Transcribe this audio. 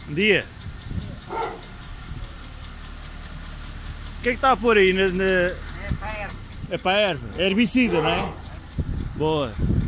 Bom dia. O que é que está a pôr aí? É para a erva. É para a erva? É herbicida, não é? Boa.